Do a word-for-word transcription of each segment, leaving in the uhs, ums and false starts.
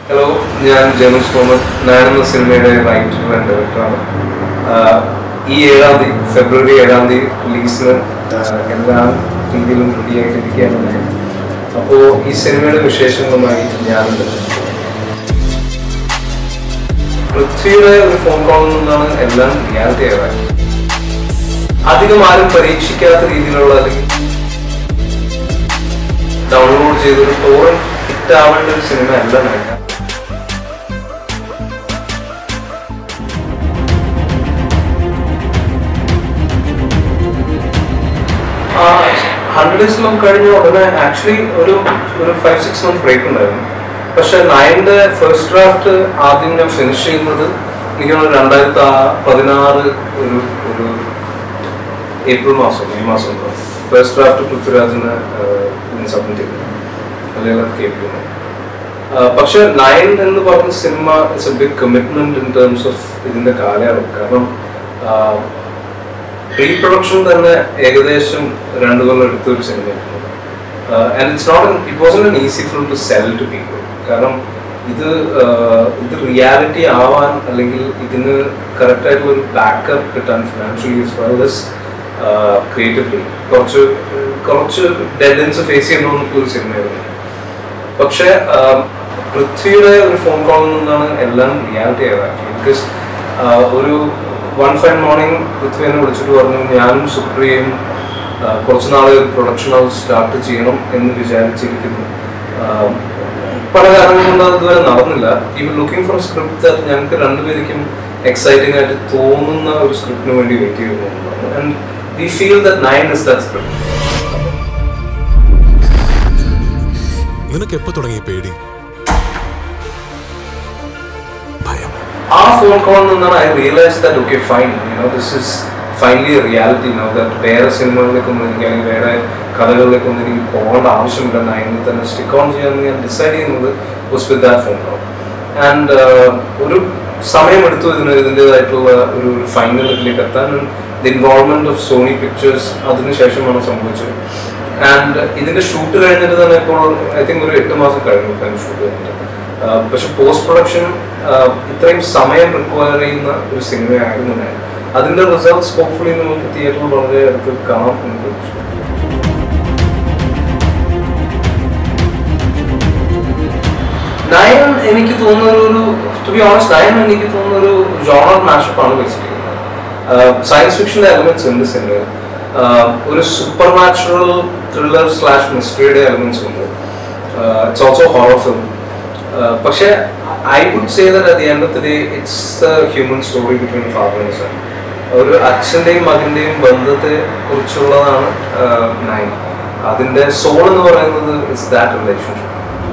Hello, I am James Thomas. I am a cinema writer and director. This February release എല്ലാം രീതിയിലും റെഡിയായിട്ടിരിക്കുകയാണ്. അപ്പോൾ ഈ സിനിമയുടെ വിശേഷങ്ങളുമായി ഞാനുണ്ട്. പൃഥ്വിയുടെ ഒരു ഫോൺ കോളിൽ നിന്നാണ് എല്ലാം റിയാലിറ്റി ആയത്. അധികം ആരും പരീക്ഷിക്കാത്ത രീതിയിലുള്ള അല്ലെങ്കിൽ ഡൗൺലോഡ് ചെയ്തൊരു ടോറന്റ് ഹിറ്റ് ആവേണ്ട ഒരു സിനിമ അല്ല നയന. ഹൺഡ്രഡ് ഡേയ്സ് നമുക്ക് കഴിഞ്ഞ ഉടനെ ആക്ച്വലി ഒരു ഒരു ഫൈവ് സിക്സ് മന്ത് ബ്രേക്ക് ഉണ്ടായിരുന്നു. പക്ഷെ നയൻ്റെ ഫസ്റ്റ് ഡ്രാഫ്റ്റ് ആദ്യം ഞാൻ ഫിനിഷ് ചെയ്യുന്നത് എനിക്ക് രണ്ടായിരത്തി പതിനാറ് ഒരു ഒരു ഏപ്രിൽ മാസം മെയ് മാസം ഫസ്റ്റ് ഡ്രാഫ്റ്റ് പൃഥ്വിരാജിന് സബ്മിറ്റ് ചെയ്തു അല്ലെങ്കിൽ കേൾക്കുന്നു. പക്ഷെ നയൻ എന്ന് പറഞ്ഞ cinema it's a big commitment in terms of ഇതിന്റെ കാലയളവ്. കാരണം പ്രീ പ്രൊഡക്ഷൻ തന്നെ ഏകദേശം രണ്ടു കൊല്ലം എടുത്തൊരു സിനിമയായിരുന്നു. And it's not it wasn't an easy film to sell to people. കാരണം ഇത് ഇത് റിയാലിറ്റി ആവാൻ അല്ലെങ്കിൽ ഇതിന് കറക്റ്റ് ആയിട്ടുള്ള ഒരു ബാക്കപ്പ് കിട്ടാൻ financially as well as creatively കുറച്ച് കുറച്ച് ഡെഡ്ലൈൻസ് ഫേസ് ചെയ്യുന്ന ഒരു സിനിമയായിരുന്നു. പക്ഷെ പൃഥ്വിയുടെ ഒരു ഫോൺ കോളിൽ നിന്നാണ് എല്ലാം റിയാലിറ്റി ആയത്. ബിക്കോസ് ഒരു വൺ ഫൈൻ മോർണിംഗ് പൃഥ്വി എന്നെ വിളിച്ചിട്ട് പറഞ്ഞു, ഞാനും സുപ്രിയയും കുറച്ച് നാൾ പ്രൊഡക്ഷൻ ഹൗസ് സ്റ്റാർട്ട് ചെയ്യണം എന്ന് വിചാരിച്ചിരിക്കുന്നു. പല കാരണങ്ങൾ കൊണ്ട് അതുവരെ നടന്നില്ല. ഈ ലുക്കിംഗ് ഫോർ സ്ക്രിപ്റ്റ് ഞങ്ങൾക്ക് രണ്ടുപേർക്കും എക്സൈറ്റിംഗ് ആയിട്ട് തോന്നുന്ന ഒരു സ്ക്രിപ്റ്റിന് വേണ്ടി വെയിറ്റ് ചെയ്യുന്നു. And we feel that Nine is that script. നിനക്ക് എപ്പോ തുടങ്ങിയ പേടി? ആ ഫോൺ കോളിൽ നിന്നാണ് I realise that okay fine, you know this is finally a reality now that വേറെ സിനിമകളിലേക്കൊന്നും എനിക്ക് അല്ലെങ്കിൽ വേറെ കഥകളിലേക്കൊന്നും എനിക്ക് പോകേണ്ട ആവശ്യമില്ല. നയനിൽ തന്നെ സ്റ്റിക്ക് ഓൺ ചെയ്യാമെന്ന് ഞാൻ ഡിസൈഡ് ചെയ്യുന്നത് was with that phone call. And ഒരു സമയമെടുത്തു ഇതിന് ഇതിൻ്റെതായിട്ടുള്ള ഒരു ഫൈനൽ ഇതിലേക്ക് എത്താൻ. The involvement of Sony Pictures അതിനുശേഷമാണ് സംഭവിച്ചത്. ആൻഡ് ഇതിന്റെ ഷൂട്ട് കഴിഞ്ഞിട്ട് തന്നെ ഇപ്പോൾ ഐ തിങ്ക് ഒരു എട്ട് മാസം കഴിഞ്ഞു ഷൂട്ട് കഴിഞ്ഞിട്ട്. പക്ഷെ പോസ്റ്റ് പ്രൊഡക്ഷൻ ഇത്രയും സമയം റിക്വയർ ചെയ്യുന്ന ഒരു സിനിമയായിരുന്നു ഞാൻ. അതിന്റെ റിസൾട്ട്സ് ഹോപ്പ്ഫുള്ളി നമുക്ക് തിയേറ്ററിൽ വളരെ അടുത്ത് കാണാം എന്ന് പ്രതീക്ഷിക്കുന്നു. നയൻ എനിക്ക് തോന്നുന്ന ഒരു ടു ബി ഓണസ്റ്റ് നയൻ എനിക്ക് തോന്നുന്ന ഒരു ജോണർ മാഷപ്പാണ് ബേസിക്കലി. സയൻസ് ഫിക്ഷന്റെ എലമെന്റ്സ് ഉണ്ട് സിനിമയിൽ. ഒരു സൂപ്പർ നാച്ചുറൽ ത്രില്ലർ സ്ലാഷ് മിസ്റ്ററിയുടെ എലമെന്റ്സ് ഉണ്ട്. It's also horror film. പക്ഷെ I would say that at the end of the day it's a human story between father and son. ഒരു അച്ഛൻ്റെയും മകൻ്റെയും ബന്ധത്തെ കുറിച്ചുള്ളതാണ് നയൻ. അതിൻ്റെ സോൾ എന്ന് പറയുന്നത് ഇറ്റ്സ് ദാറ്റ് റിലേഷൻഷിപ്പ്.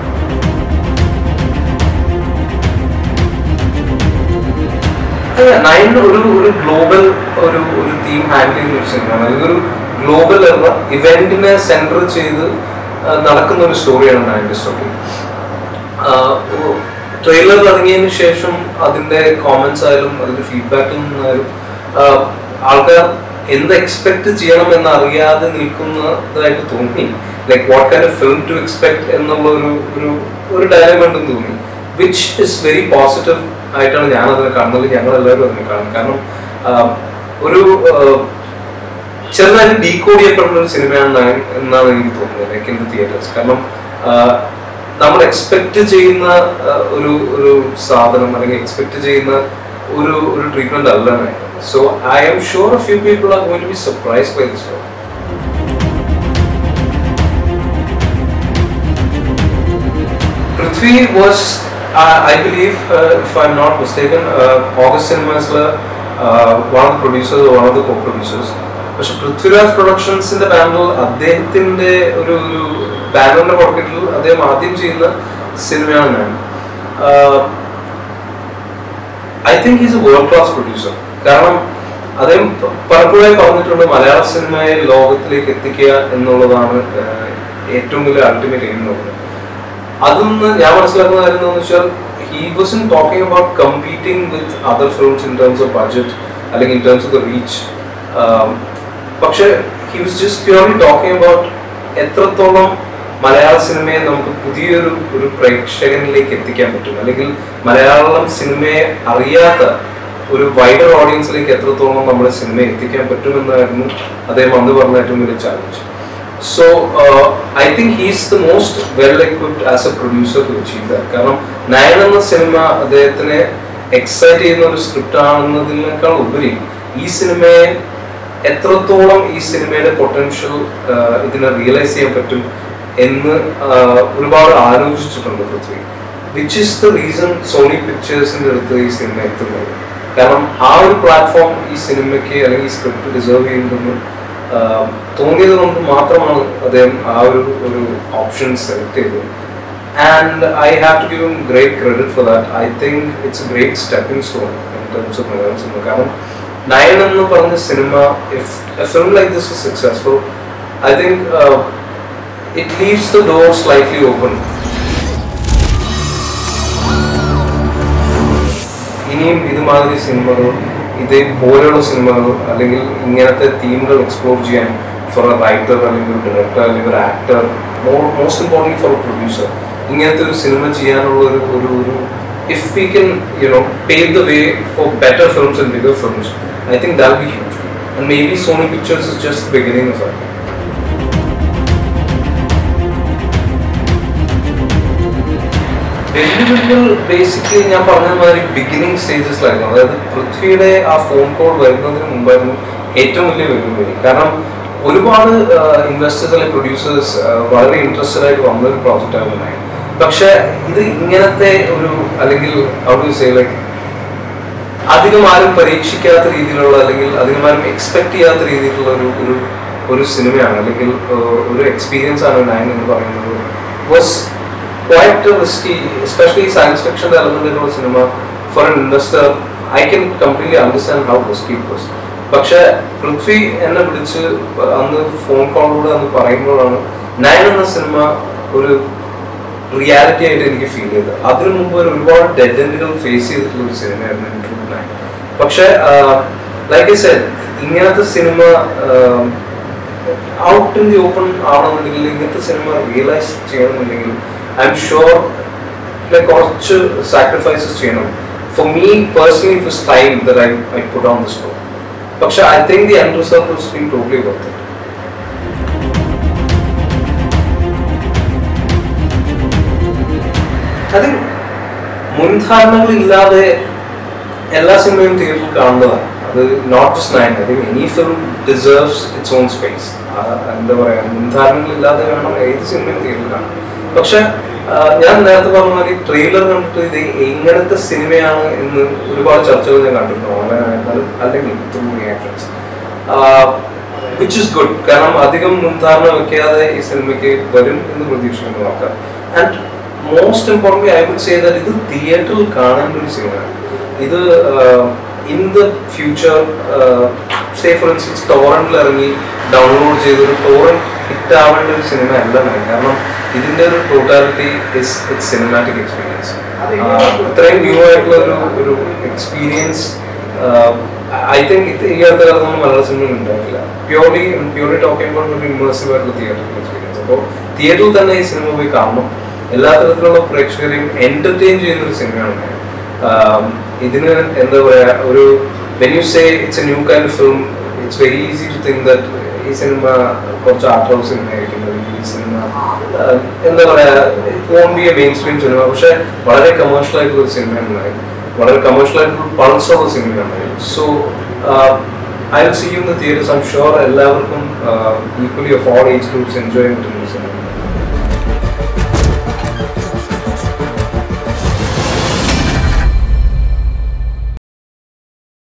നയൻ ഒരു ഒരു ഗ്ലോബൽ ഒരു ഒരു തീം ഹാൻഡിൽ ചെയ്യുന്ന ഒരു സിനിമയാണ്. അല്ലെങ്കിൽ ഒരു ഗ്ലോബൽ ഇവന്റിനെ സെൻറ്റർ ചെയ്ത് നടക്കുന്ന ഒരു സ്റ്റോറിയാണ് നയൻ്റെ സ്റ്റോറി. ട്രെയിലർ ഇറങ്ങിയതിന് ശേഷം അതിൻ്റെ കോമൻസ് ആയാലും അതിൻ്റെ ഫീഡ്ബാക്കിൽ നിന്നായാലും ആൾക്കാർ എന്ത് എക്സ്പെക്ട് ചെയ്യണം എന്നറിയാതെ നിൽക്കുന്നതായിട്ട് തോന്നി. Like what kind of film to expect എന്നുള്ള ഒരു ഒരു ഒരു ഡയലം ഉണ്ടെന്ന് തോന്നി. വിച്ച് ഇസ് വെരി പോസിറ്റീവ് ആയിട്ടാണ് ഞാനതിനെ കാണുന്നത്. ഞങ്ങളെല്ലാവരും അതിനെ കാണുന്നത്. കാരണം ഒരു ചെറുതായിട്ട് ഡീകോഡ് ചെയ്യപ്പെടുന്ന ഒരു സിനിമയാണ് നയൻ എന്നാണ് എനിക്ക് തോന്നുന്നത് ലൈക്ക് ഇൻ ദി തിയേറ്റേഴ്സ്. കാരണം നമ്മൾ എക്സ്പെക്ട് ചെയ്യുന്ന ഒരു ഒരു സാധനം അല്ലെങ്കിൽ എക്സ്പെക്ട് ചെയ്യുന്ന ഒരു ഒരു ട്രീറ്റ്മെന്റ് അല്ല Nine. So I am sure a few people are going to be surprised by this film. Prithvi was I believe, uh, if I'm not mistaken, uh, August Cinemas uh, one of the producers or one of the co-producers. പക്ഷെ പൃഥ്വിരാജ് പ്രൊഡക്ഷൻസിന്റെ ബാനറിൽ അദ്ദേഹത്തിന്റെ ഒരു ഒരു ബാനറിന്റെ പോക്കറ്റിൽ അദ്ദേഹം ആദ്യം ചെയ്യുന്ന സിനിമയാണ് ഞാൻ. I think is a world class producer. കാരണം അദ്ദേഹം പലപ്പോഴായി പറഞ്ഞിട്ടുണ്ട് മലയാള സിനിമയെ ലോകത്തിലേക്ക് എത്തിക്കുക എന്നുള്ളതാണ് ഏറ്റവും വലിയ അൾട്ടിമേറ്റ് എയിം എന്നുള്ളത്. അതൊന്ന് ഞാൻ മനസ്സിലാക്കുന്ന കാര്യം എന്താണെന്ന് വെച്ചാൽ he wasn't talking about competing with other films in terms of budget അല്ലെങ്കിൽ in terms of the reach. പക്ഷെ he was just purely talking about എത്രത്തോളം മലയാള സിനിമയെ നമുക്ക് പുതിയൊരു ഒരു പ്രേക്ഷകനിലേക്ക് എത്തിക്കാൻ പറ്റും, അല്ലെങ്കിൽ മലയാളം സിനിമയെ അറിയാത്ത ഒരു വൈഡർ ഓഡിയൻസിലേക്ക് എത്രത്തോളം നമ്മുടെ സിനിമയെ എത്തിക്കാൻ പറ്റുമെന്നായിരുന്നു അദ്ദേഹം അന്ന് പറഞ്ഞ ഏറ്റവും വലിയ challenge. So I think he's the most well equipped as a producer to achieve that. കാരണം നയൻ എന്ന സിനിമ അദ്ദേഹത്തിനെ എക്സൈറ്റ് ചെയ്യുന്ന ഒരു സ്ക്രിപ്റ്റ് ആണെന്നതിനേക്കാൾ ഉപരി ഈ സിനിമയെ എത്രത്തോളം ഈ സിനിമയുടെ പൊട്ടൻഷ്യൽ ഇതിനെ റിയലൈസ് ചെയ്യാൻ പറ്റും എന്ന് ഒരുപാട് ആലോചിച്ചിട്ടുണ്ട് Prithvi. Which is the reason Sony പിക്ചേഴ്സിന്റെ അടുത്ത് ഈ സിനിമ എത്തുന്നത്. കാരണം ആ ഒരു പ്ലാറ്റ്ഫോം ഈ സിനിമയ്ക്ക് അല്ലെങ്കിൽ ഈ സ്ക്രിപ്റ്റ് ഡിസേർവ് ചെയ്യുന്നുണ്ടെന്ന് തോന്നിയത് കൊണ്ട് മാത്രമാണ് അദ്ദേഹം ആ ഒരു ഒരു ഓപ്ഷൻ സെലക്ട് ചെയ്തത്. And I have to give him great credit for that. I think it's a great stepping stone in terms of Malayalam cinema. കാരണം നയൻ എന്ന് പറഞ്ഞ cinema, if a film like this is successful, I think it leaves the door slightly open. ഇനിയും ഇതുമാതിരി സിനിമകൾ, ഇതേപോലെയുള്ള സിനിമകൾ അല്ലെങ്കിൽ ഇങ്ങനത്തെ തീമുകൾ എക്സ്പ്ലോർ ചെയ്യാൻ ഫോർ എ റൈറ്റർ അല്ലെങ്കിൽ ഒരു ഡയറക്ടർ അല്ലെങ്കിൽ ഒരു actor, more most important for a producer, ഇങ്ങനത്തെ ഒരു സിനിമ ചെയ്യാനുള്ള ഒരു ഒരു ഒരു if we can you know pave the way for better films and bigger films, I think that will be huge. And maybe Sony Pictures is just the beginning of that. വെല്ലുവിളികൾ basically ഞാൻ പറഞ്ഞ മാതിരി beginning സ്റ്റേജസിലായിരുന്നു. അതായത് പൃഥ്വിയുടെ ആ phone call വരുന്നതിന് മുമ്പായിരുന്നു ഏറ്റവും വലിയ വെല്ലുവിളി. കാരണം ഒരുപാട് ഇൻവെസ്റ്റേഴ്സ് അല്ലെങ്കിൽ പ്രൊഡ്യൂസേഴ്സ് വളരെ ഇൻട്രസ്റ്റഡ് ആയിട്ട് വന്നൊരു പ്രോജക്റ്റ് ആയിരുന്നു. പക്ഷെ ഇത് ഇങ്ങനത്തെ ഒരു അല്ലെങ്കിൽ ഔട്ട് സേ ലൈക്ക് അധികം ആരും പരീക്ഷിക്കാത്ത രീതിയിലുള്ള അല്ലെങ്കിൽ അധികം ആരും എക്സ്പെക്ട് ചെയ്യാത്ത രീതിയിലുള്ള ഒരു ഒരു ഒരു സിനിമയാണ്, അല്ലെങ്കിൽ ഒരു എക്സ്പീരിയൻസ് ആണ് നയൻ എന്ന് പറയുന്നത്. Was quite risky, especially science fiction element in a cinema. For an investor, I can completely understand how risky it was. പക്ഷെ പൃഥ്വി എന്നെ വിളിച്ച് അന്ന് ഫോൺ കോളിലൂടെ അന്ന് പറയുമ്പോഴാണ് നയൻ എന്ന സിനിമ ഒരു റിയാലിറ്റി ആയിട്ട് എനിക്ക് ഫീൽ ചെയ്തത്. അതിനു മുമ്പ് ഒരുപാട് ഡെഡ് എൻഡുകൾ ഫേസ് ചെയ്തിട്ടുള്ള ഒരു സിനിമയായിരുന്നു ഇൻട്രൂഡ് നയൻ. പക്ഷെ ലൈക്ക് ഐ സെഡ്, ഇങ്ങനത്തെ cinema out in the open ആവണമെന്നുണ്ടെങ്കിൽ, ഇങ്ങനത്തെ സിനിമ റിയലൈസ് ചെയ്യണമെന്നുണ്ടെങ്കിൽ I'm sure like കുറച്ച് sacrifices ചെയ്യണം. For me personally it was time that I, I put on this film. പക്ഷെ I think the end result was been totally worth it. I think മുൻധാരണകൾ ഇല്ലാതെ എല്ലാ സിനിമയും തിയേറ്ററിൽ കാണുന്നതാണ്. അത് not just Nine. I think any film deserves its own space. എന്താ പറയാ, മുൻധാരണകൾ ഇല്ലാതെ വേണം ഏത് സിനിമയും തിയേറ്ററിൽ കാണാൻ. പക്ഷെ ഞാൻ നേരത്തെ പറഞ്ഞ മാതിരി ട്രെയിലർ കണ്ടിട്ട് ഇത് എങ്ങനത്തെ സിനിമയാണ് എന്ന് ഒരുപാട് ചർച്ചകൾ ഞാൻ കണ്ടിരുന്നു, ഓൺലൈനായിരുന്നാലും അല്ലെങ്കിൽ through reactions, which is good. കാരണം അധികം മുൻധാരണ വെക്കാതെ ഈ സിനിമയ്ക്ക് വരും എന്ന് പ്രതീക്ഷിക്കുന്നു നോക്കാം. And most important I would say that ഇത് തിയേറ്ററിൽ കാണേണ്ട ഒരു സിനിമയാണ്. ഇത് in the future say for instance ടോറന്റിൽ ഇറങ്ങി ഡൗൺലോഡ് ചെയ്തൊരു ടോറന്റ് ഹിറ്റ് ആവേണ്ട ഒരു സിനിമ അല്ല. കാരണം ഇതിൻ്റെ ഒരു totality is it's cinematic experience. ഇത്രയും ന്യൂ ആയിട്ടുള്ള ഒരു ഒരു എക്സ്പീരിയൻസ് ഐ തിങ്ക് ഈ അടുത്ത കാലത്തൊന്നും മലയാള സിനിമയിൽ ഉണ്ടായിട്ടില്ല. പ്യോർലി പ്യോർലി ടോക്കിംഗ് അബൌട്ട് ഒരു ഇമേഴ്സീവ് ആയിട്ടുള്ള തിയേറ്ററിക്കൽ എക്സ്പീരിയൻസ്. അപ്പോൾ തിയേറ്ററിൽ തന്നെ ഈ സിനിമ പോയി കാണണം. എല്ലാ തരത്തിലുള്ള പ്രേക്ഷകരെയും എന്റർടൈൻ ചെയ്യുന്ന ഒരു സിനിമയാണ്. ഇതിന് എന്താ പറയുക, ഒരു when you say it's a new kind of film, it's very easy to think that ഈ സിനിമ കുറച്ച് ആർട്ട് ഹൗസ് സിനിമ ആയിരിക്കും, ഈ സിനിമ എന്താ പറയുക it won't be a mainstream cinema. പക്ഷെ വളരെ കമേഴ്ഷ്യൽ ആയിട്ടുള്ള ഒരു സിനിമയുണ്ടായി, വളരെ കമേഴ്ഷ്യൽ ആയിട്ടുള്ള പൾസുള്ള സിനിമയുണ്ടായി. So I will see you in the theatres. I'm sure എല്ലാവർക്കും equally of all age groups enjoy പറ്റുന്ന സിനിമ.